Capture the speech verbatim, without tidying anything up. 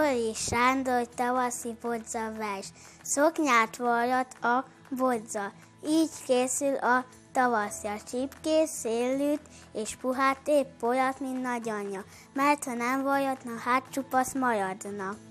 Bóri Sándor tavaszi bodza vers. Szoknyát varrat a bodza, így készül a tavaszja. Csipkés, széllőt és puhát épp olyat, mint nagyanyja, mert ha nem varratna, hát csupasz maradna.